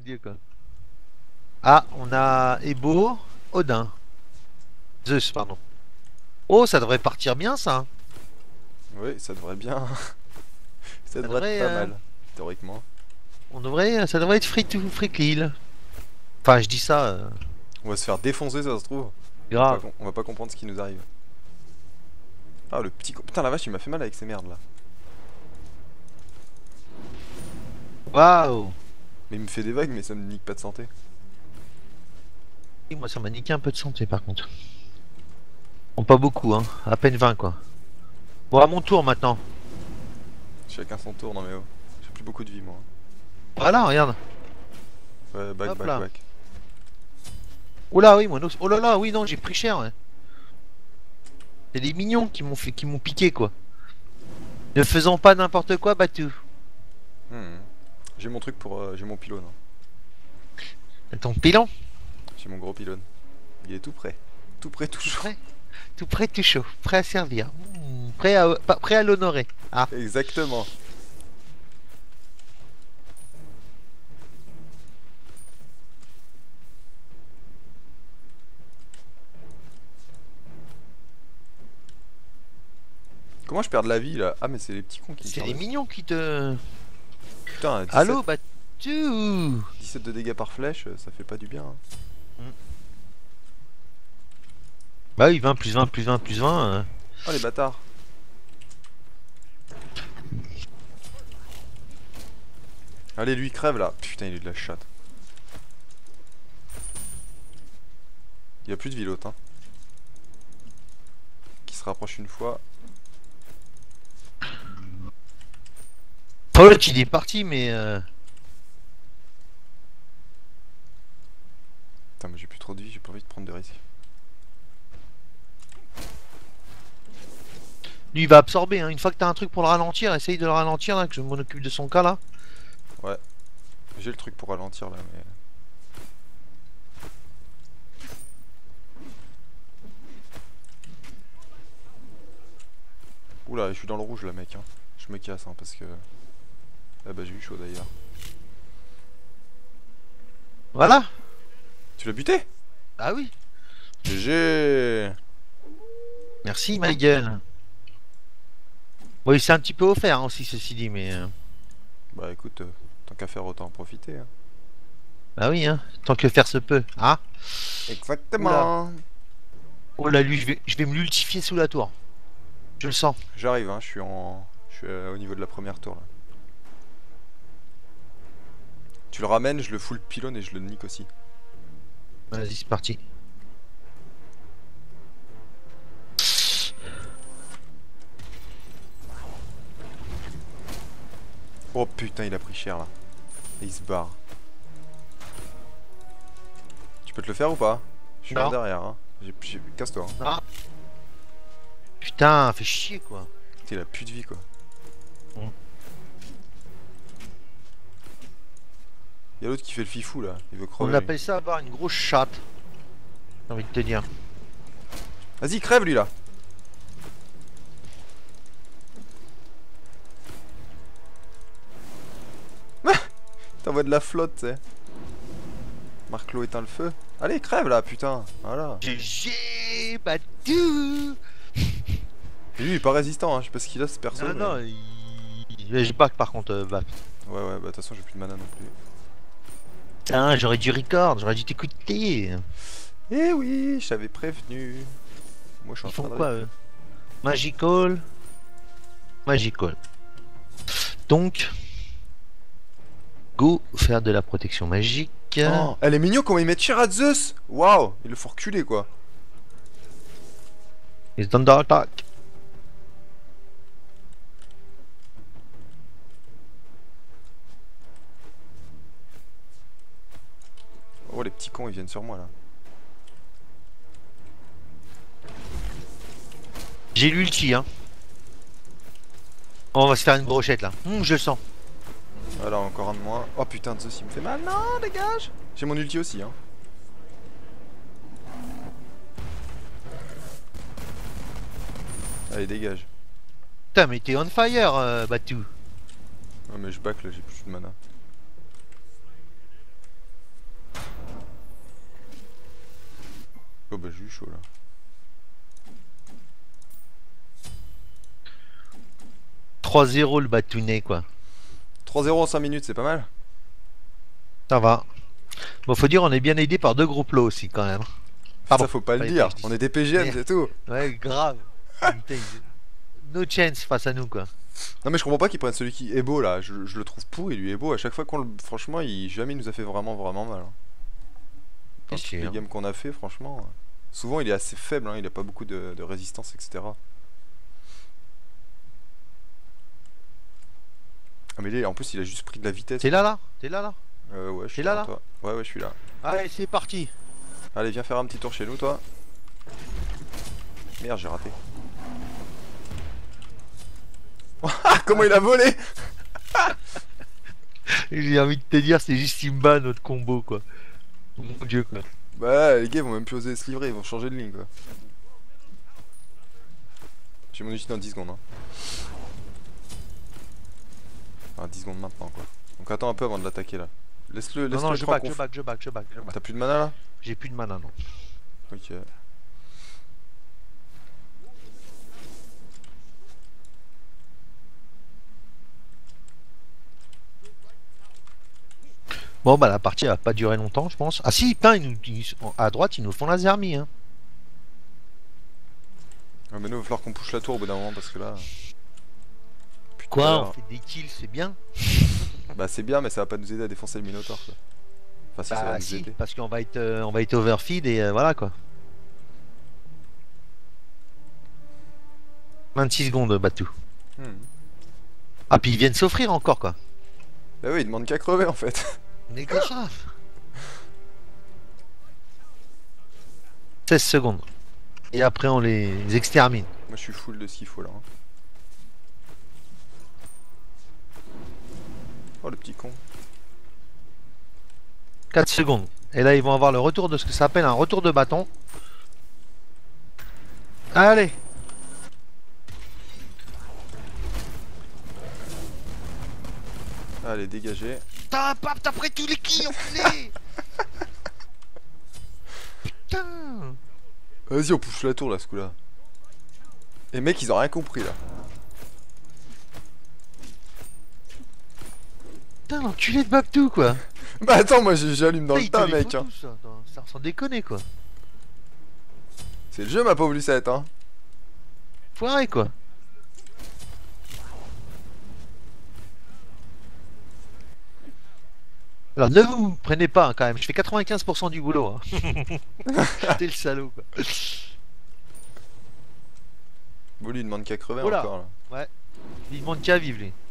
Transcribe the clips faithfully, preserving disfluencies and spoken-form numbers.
dieu quoi. Ah, on a Ebo, Odin. Zeus, pardon. Oh, ça devrait partir bien ça. Oui, ça devrait bien. Ça Ça devrait être devrait, pas euh, mal, théoriquement. on devrait, ça devrait être free to free kill. Enfin, je dis ça, euh, On va se faire défoncer, ça se trouve. On va pas, grave. com- on va pas comprendre ce qui nous arrive. Ah, le petit con. Putain, la vache, il m'a fait mal avec ces merdes là. Waouh. Mais il me fait des vagues, mais ça me nique pas de santé. Et moi, ça m'a niqué un peu de santé par contre. Bon, pas beaucoup, hein. À peine vingt quoi. Bon, à mon tour maintenant. Chacun son tour, non mais oh. J'ai plus beaucoup de vie, moi. Voilà, regarde. Ouais, back, Hop back, là. back. Oh là, oui, moi, no- oh là là, oui, non, j'ai pris cher. Ouais. C'est des mignons qui m'ont fait, qui m'ont piqué quoi. Ne faisons pas n'importe quoi, Batou. Hmm. J'ai mon truc pour. euh, J'ai mon pylône, hein. Ton pilon. J'ai mon gros pylône. Il est tout prêt. Tout prêt, tout Tout chaud. prêt. Tout prêt, tout chaud. Prêt à servir. Mmh, prêt à, pas- prêt à l'honorer. Ah. Exactement. Comment je perds de la vie là? Ah, mais c'est les petits cons qui me C'est tirent les dessus. mignons qui te... Putain, dix-sept, Allô, Batou. dix-sept de dégâts par flèche, ça fait pas du bien, hein. Bah oui, vingt plus vingt plus vingt plus vingt. euh. Oh les bâtards. Allez, lui crève là. Putain, il est de la chatte. Il y a plus de vie l'autre, hein. Qui se rapproche une fois. Oh, l'autre, il est parti, mais... euh, Putain, mais j'ai plus trop de vie, j'ai pas envie de prendre de risques. Lui, il va absorber. Hein. Une fois que t'as un truc pour le ralentir, essaye de le ralentir, là, que je m'en occupe de son cas, là. Ouais. J'ai le truc pour ralentir là, mais. Oula, je suis dans le rouge là, mec, hein. Je me casse, hein, parce que. Ah bah, j'ai eu chaud d'ailleurs. Voilà. Tu l'as buté? Ah oui. G G. Merci, ma gueule. Bon, il s'est un petit peu offert hein, aussi, ceci dit, mais... euh, Bah écoute, euh, tant qu'à faire, autant en profiter, hein. Bah oui, hein. Tant que faire se peut. Ah. Exactement. Oh là, lui, je vais, je vais me l'ultifier sous la tour. Je le sens. J'arrive, hein, je suis en. Je suis euh, au niveau de la première tour là. Tu le ramènes, je le fous le pylône et je le nique aussi. Vas-y, c'est parti. Oh putain, il a pris cher là. Et il se barre. Tu peux te le faire ou pas? Je suis Non. en derrière, hein. J'ai, j'ai... Casse-toi, hein. Ah. Putain, fait chier, quoi. Putain, il a plus de vie quoi. Mm. Y'a l'autre qui fait le fifou là, il veut crever. On lui. appelle ça avoir une grosse chatte. J'ai envie de te dire. Vas-y, crève lui là. T'envoies de la flotte, tu sais. Marc-Lo éteint le feu. Allez, crève là, putain. Voilà. G G, Batou. Et lui, il est pas résistant, hein. Je sais pas ce qu'il a ce perso. Non, mais- non, il... Je back par contre, euh, back. Ouais, ouais, bah de toute façon, j'ai plus de mana non plus. Putain, j'aurais dû record, j'aurais dû t'écouter. Eh oui, je t'avais prévenu. Moi, je suis en Ils train font de. quoi, eux? Magical. Magical. Donc... Go faire de la protection magique. Oh, elle est mignon comment ils mettent cher à Zeus. Waouh, il le faut reculer quoi. Ils Thunder Attack. Oh, les petits cons, ils viennent sur moi là. J'ai l'ulti, hein. On va se faire une brochette là. Hum, je le sens. Voilà, encore un de moins. Oh putain, Zeus, il me fait mal. Non, dégage. J'ai mon ulti aussi, hein. Allez, dégage. Putain, mais t'es on fire, euh, Batou. Ouais, mais je back là, j'ai plus de mana. Oh bah j'ai eu chaud là. trois zéro le Batounet quoi. trois zéro en cinq minutes, c'est pas mal. Ça va. Bon, faut dire, on est bien aidé par deux groupes lots aussi quand même. Pardon. Ça faut pas le Fallait dire, que je dise on ça. est des P G M, Merde. c'est tout. Ouais, grave. Putain, ils- No chance face à nous quoi. Non mais je comprends pas qu'ils prennent celui qui est beau là, je, je le trouve pourri, lui est beau, à chaque fois qu'on le... Franchement, il jamais il nous a fait vraiment vraiment mal. Hein. Dans Bien toutes les sûr. games qu'on a fait, franchement... euh, Souvent il est assez faible, hein, il a pas beaucoup de, de résistance, et cetera. Ah mais là, en plus il a juste pris de la vitesse. T'es là là T'es là là Euh ouais, je suis T'es là, là, là toi. Ouais ouais, je suis là. Allez, c'est parti. Allez, viens faire un petit tour chez nous, toi. Merde, j'ai raté. Comment il a volé? J'ai envie de te dire, c'est juste Simba notre combo quoi. Oh mon dieu quoi. Bah les gars ils vont même plus oser se livrer, ils vont changer de ligne quoi. J'ai mon ulti dans dix secondes hein. Enfin dix secondes maintenant quoi. Donc attends un peu avant de l'attaquer là. Laisse-le, Non, laisse-le non, être je en back, je conf. back, je back, je back, je back. T'as plus de mana là? J'ai plus de mana non. Ok. Bon bah la partie va pas durer longtemps je pense. Ah si, putain, ils nous, ils- à droite ils nous font la zermie hein. Ouais, mais nous il va falloir qu'on push la tour au bout d'un moment parce que là... Putain, Quoi, on fait des kills, c'est bien. bah c'est bien mais ça va pas nous aider à défoncer le Minotaur quoi. Enfin si ça va Bah nous si, aider. parce qu'on va être, euh, on va être overfeed et euh, voilà quoi. vingt-six secondes Batou. Hmm. Ah puis ils viennent s'offrir encore quoi. Bah oui, il demande qu'à crever en fait. Mais grave. seize secondes. Et après on les extermine. Moi je suis full de ce qu'il faut là. Hein. Oh le petit con. quatre secondes. Et là ils vont avoir le retour de ce que ça s'appelle un retour de bâton. Allez. Allez, dégagez. Putain, paf, t'as pris tous les kills, enculé. Putain. Vas-y, on push la tour là, ce coup-là. Les mecs, ils ont rien compris là. Putain, l'enculé de Babtou quoi. Bah attends, moi j'ai- j'allume dans Putain, le il te tas, les mec. faut Hein. tous, ça. Attends, ça sans déconner quoi. C'est le jeu, ma pauvre Lucette. Hein. Foiré quoi. Alors ne vous prenez pas hein, quand même, je fais quatre-vingt-quinze pour cent du boulot. Hein. T'es le salaud quoi. Bon, lui, il demande qu'à crever Oula. encore là. Il demande qu'à vivre lui.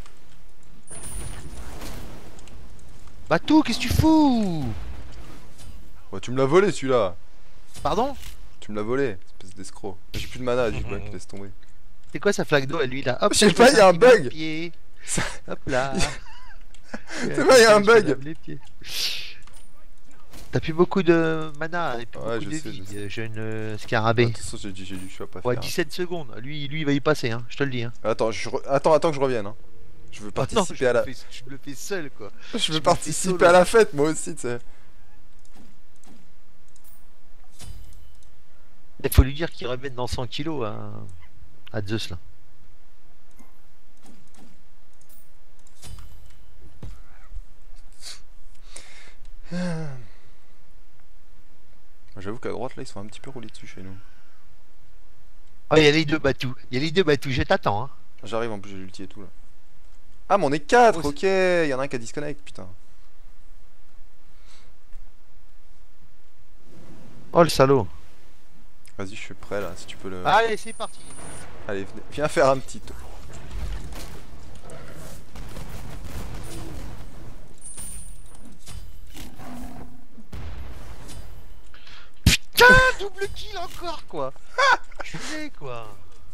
Batou, qu'est-ce que tu fous? Ouais, tu me l'as volé celui-là. Pardon? Tu me l'as volé, espèce d'escroc. J'ai plus de mana, du coup, laisse tomber. C'est quoi sa flaque d'eau à lui là? Hop, Je sais je pas, mets il y a un petit bain de bug. pied. Ça- Hop là. C'est vrai, il y a un Je bug. lave les pieds. T'as plus beaucoup de mana et plus Ouais, beaucoup je de sais, vie, je sais. euh, jeune euh, De scarabée. toute façon, j'ai dit, j'ai du choix à pas Ouais, faire. dix-sept secondes. Lui, lui, il va y passer, hein. Je te le dis. Hein. Attends, je re- attends, attends que je revienne. Hein. Je veux Ah non, participer je à le la. fais, je le fais seul, quoi. Je je veux me participer fais à solo. la fête, moi aussi, tu sais. Il faut lui dire qu'il revienne dans cent kilos à, à Zeus, là. J'avoue qu'à droite, là, ils sont un petit peu roulés dessus chez nous. Ah, il y a les deux Batou. Il y a les deux Batou. Je t'attends, hein. J'arrive en plus, j'ai l'ulti et tout là. Ah, mais on est quatre, Oh, ok. Il y en a un qui a disconnect, putain. Oh, le salaud. Vas-y, je suis prêt là, si tu peux le. Allez, c'est parti. Allez, venez- viens faire un petit tour. Putain, double kill encore, quoi. Culé, quoi.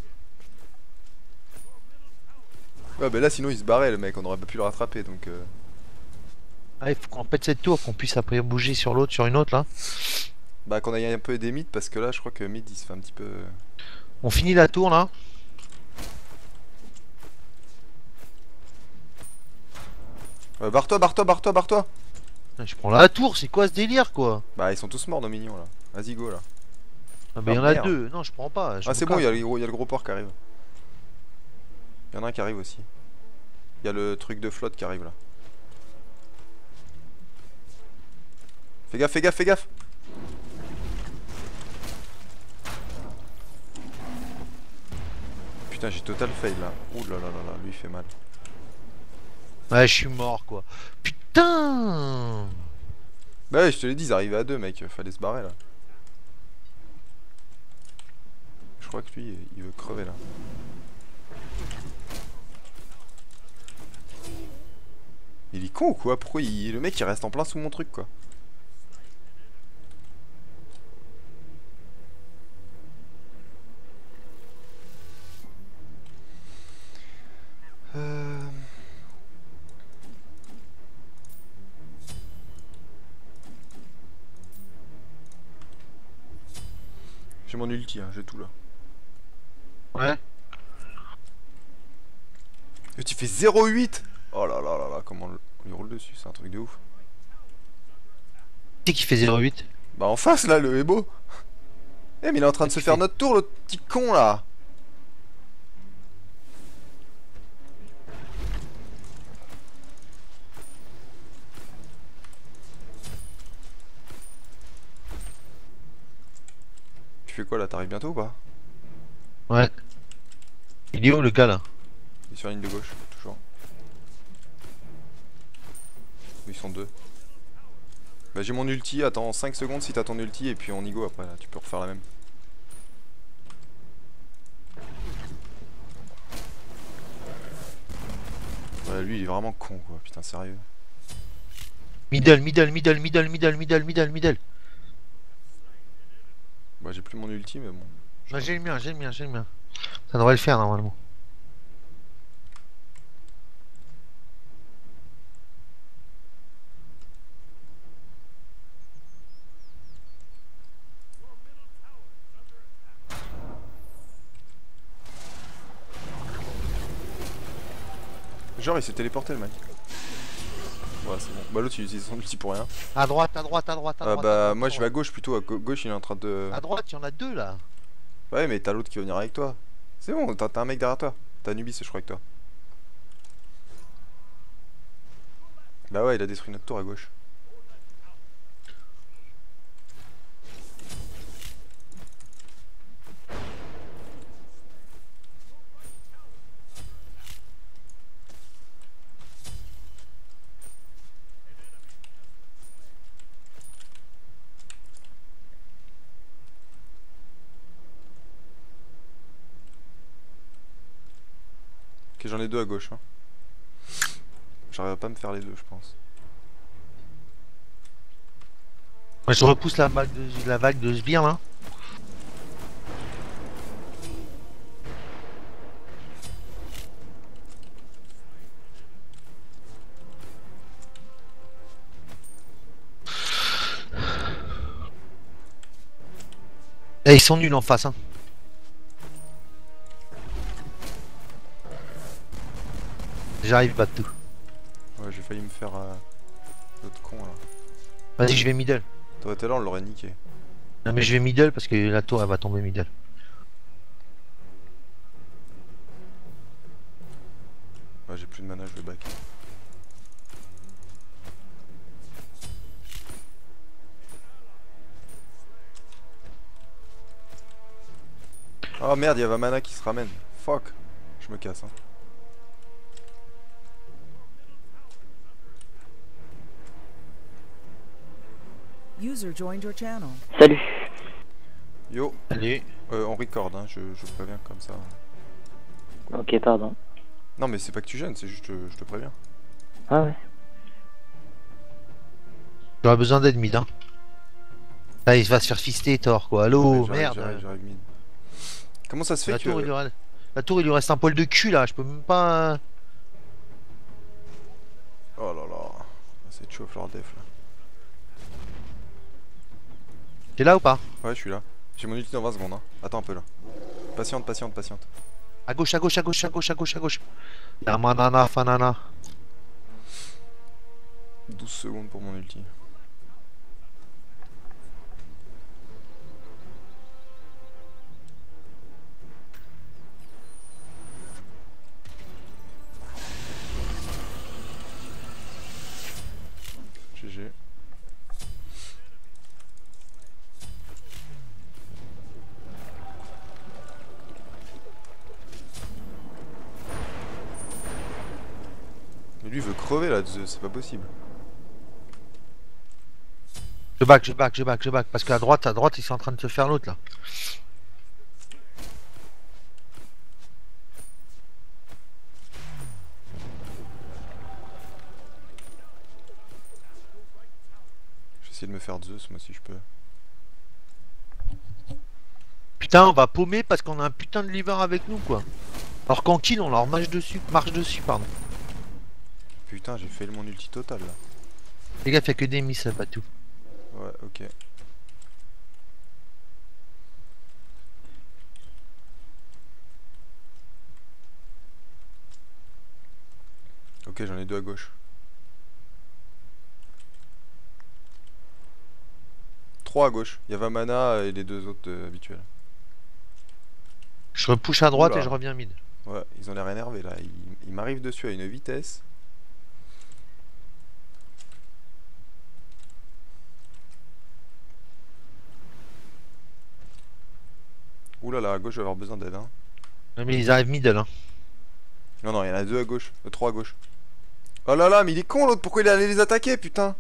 Ouais, bah là, sinon, il se barrait le mec, on aurait pas pu le rattraper donc. Euh... Ah, il faut qu'on pète cette tour, qu'on puisse après bouger sur l'autre, sur une autre, là. Bah, qu'on aille un peu aider mid parce que là, je crois que mid il se fait un petit peu. On finit la tour, là. Ouais, barre-toi, barre-toi, barre-toi, barre-toi. Je prends la tour, c'est quoi ce délire, quoi? Bah, ils sont tous morts nos mignons là. Vas-y, go là. Ah bah Ah, il y en a merde. deux, non je prends pas. Je Ah me c'est bon, il y, casse. a le gros- il y a le gros port qui arrive. Il y en a un qui arrive aussi. Il y a le truc de flotte qui arrive là. Fais gaffe, fais gaffe, fais gaffe. Putain, j'ai total fail là. Ouh là là là là, lui il fait mal. Ouais, je suis mort quoi. Putain. Bah ouais, je te l'ai dit, ils arrivaient à deux, mec. Fallait se barrer là. Je crois que lui, il veut crever là. Il est con ou quoi? Pourquoi il... le mec il reste en plein sous mon truc quoi? Euh... J'ai mon ulti, hein, j'ai tout là. Ouais. Et tu fais zéro huit. Oh là là là là, comment on lui roule dessus, c'est un truc de ouf. Qui c'est qui fait zéro huit? Bah en face là, le hébo. Eh mais il est en train de se Qu'est-ce faire qu'il fait? notre tour, le petit con là. Tu fais quoi là? T'arrives bientôt ou pas? Ouais. Il est où le gars là? Il est sur la ligne de gauche, toujours. Ils sont deux. Bah j'ai mon ulti, attends cinq secondes si t'as ton ulti et puis on y go après là, tu peux refaire la même. Ouais lui il est vraiment con quoi, putain sérieux. Middle, middle, middle, middle, middle, middle, middle, middle. Bah j'ai plus mon ulti mais bon. Bah, j'ai le mien, j'ai le mien, j'ai le mien. Ça devrait le faire normalement. Genre il s'est téléporté le mec. Ouais c'est bon. Bah l'autre il utilise son ulti pour rien. À droite, à droite, à droite, à Ah droite. à bah droite, moi à je vais à droite. gauche plutôt, à gau- gauche il est en train de... À droite, il y en a deux là. Ouais mais t'as l'autre qui va venir avec toi. C'est bon, t'as t'as un mec derrière toi. T'as Anubis je crois avec toi. Bah ouais il a détruit notre tour à gauche. Ok j'en ai deux à gauche hein. J'arrive pas à me faire les deux je pense. Ouais, je repousse la vague de, la vague de sbires là. Eh, ils sont nuls en face hein. J'arrive pas de tout. Ouais j'ai failli me faire... Euh... L'autre con là. Vas-y, je vais middle. T'aurais été là on l'aurait niqué. Non mais je vais middle parce que la tour elle va tomber middle. Ouais j'ai plus de mana je vais back. Oh merde y'a Vamana qui se ramène. Fuck. Je me casse hein. User joined your channel. Salut. Yo. Allez. Euh, on record hein, je, je préviens comme ça. Ok, pardon. Non mais c'est pas que tu gênes, c'est juste euh, je te préviens. Ah ouais. J'aurais besoin d'aide mid hein. Là il va se faire fister Thor quoi. Allô, J'arrive, merde. j'arrive, j'arrive mid. Comment ça se fait La que... tour, il lui reste... la tour il lui reste un poil de cul là, je peux même pas... Oh là là. C'est chaud Floor Def là. T'es là ou pas? Ouais je suis là. J'ai mon ulti dans vingt secondes hein. Attends un peu là. Patiente, patiente, patiente. À gauche, à gauche, à gauche, à gauche, à gauche, à gauche. Yamanana, fanana. douze secondes pour mon ulti. crever là, Zeus, c'est pas possible. Je back, je back, je back, je back. Parce qu'à droite, à droite, ils sont en train de se faire l'autre là. J'essaie de me faire Zeus, moi si je peux. Putain, on va paumer parce qu'on a un putain de liver avec nous quoi. Alors qu'en kill, on leur marche dessus, marche dessus, pardon. Putain, j'ai fait mon ulti total là. Les gars, fait que des miss, pas tout. Ouais, ok. Ok, j'en ai deux à gauche. Trois à gauche. Il y a Vamana et les deux autres euh, habituels. Je repousse à droite Oula. et je reviens mid. Ouais, ils ont l'air énervés là. Ils, ils m'arrivent dessus à une vitesse. Oula là, à gauche, je vais avoir besoin d'aide. Hein. Non, mais ils arrivent middle hein. Non, non, il y en a deux à gauche. Euh, trois à gauche. Oh là là, mais il est con l'autre. Pourquoi il est allé les attaquer, putain?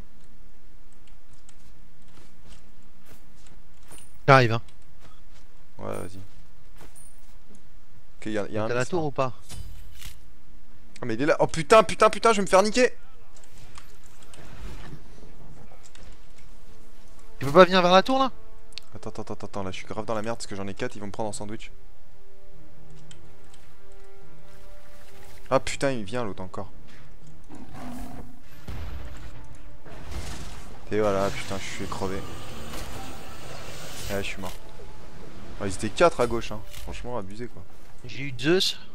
J'arrive hein. Ouais, vas-y. Ok, il y a, y a un. T'as la miss, tour là. ou pas? Oh, mais il est là. Oh putain, putain, putain, je vais me faire niquer. Tu peux pas venir vers la tour là? Attends, attends, attends, attends, là je suis grave dans la merde parce que j'en ai quatre, ils vont me prendre en sandwich. Ah putain, il vient l'autre encore. Et voilà, putain, je suis crevé. Ouais, je suis mort. Oh, ils étaient quatre à gauche, hein. Franchement, abusé quoi. J'ai eu Zeus.